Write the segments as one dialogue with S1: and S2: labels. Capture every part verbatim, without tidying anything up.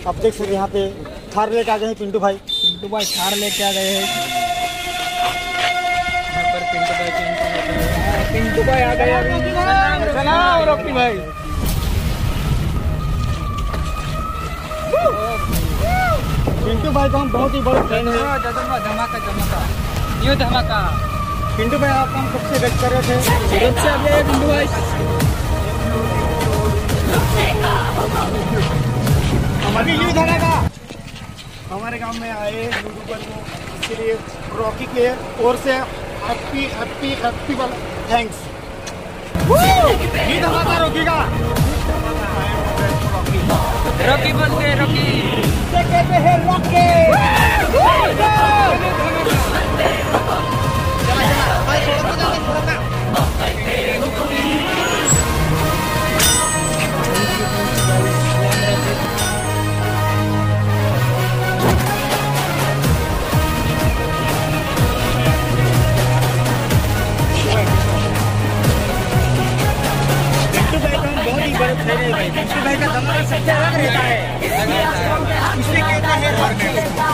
S1: आप देख सकते यहाँ पे थार लेके आ गए हैं पिंटू भाई।
S2: पिंटू भाई थार लेके आ गए हैं। यहाँ पर पिंटू भाई पिंटू भाई आ गए। सलाम रॉकी भाई।
S1: पिंटू भाई को हम बहुत ही बड़े फैन हैं।
S2: धमाका धमाका न्यू धमाका।
S1: पिंटू भाई आपको हम कब से वेट कर रहे थे।
S2: कब से आ गए पिंटू भाई।
S1: अभी न्यू धमाका हमारे गांव में आए यूट्यूबर को, इसके लिए रॉकी के ओर से happy happy happy thanks. New धमाका रॉकी का।
S2: रॉकी बोलते हैं रॉकी।
S1: कहते हैं रॉकी। पिंटू भाई का धमाका सबसे अलग रहता है, इसलिए कहते हैं रॉकी।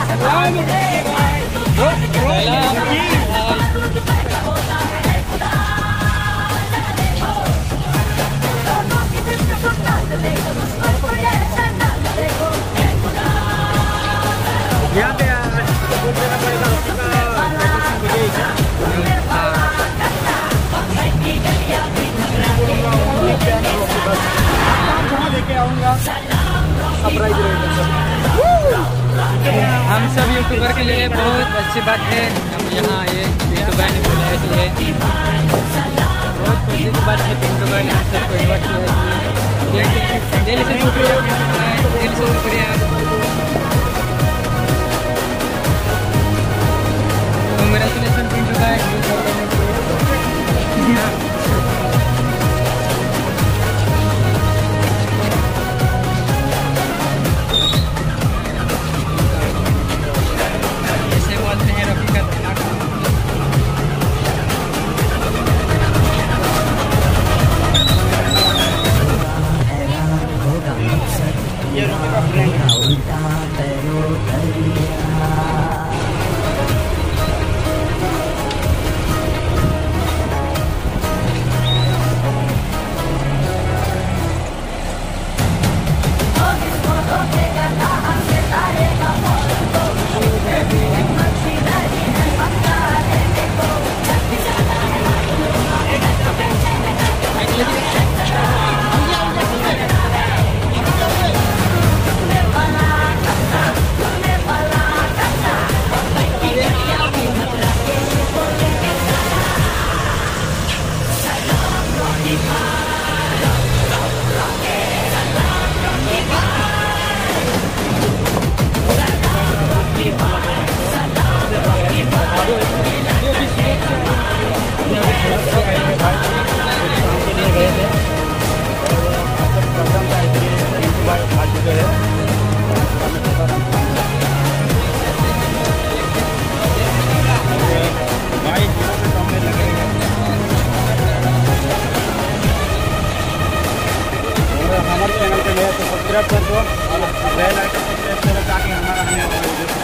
S1: यहाँ पे देना पड़ेगा लेके आऊँगा सरप्राइज रहेगा।
S2: हम सब यूट्यूबर के लिए बहुत अच्छी बात है हम यहाँ आए। पिंटू भाई ने बोला इसलिए बहुत खुशी की बात है। पिंटू भाई ने हम सबको इन्वाइट किया है। दिल से शुक्रिया, दिल से शुक्रिया। कांग्रेचुलेसन पिंटू भाई। हमारे चैनल पे नया तो सब्सक्राइब कर दो और बेल आइकन को प्रेस करो ताकि हमारा आने वाला वीडियो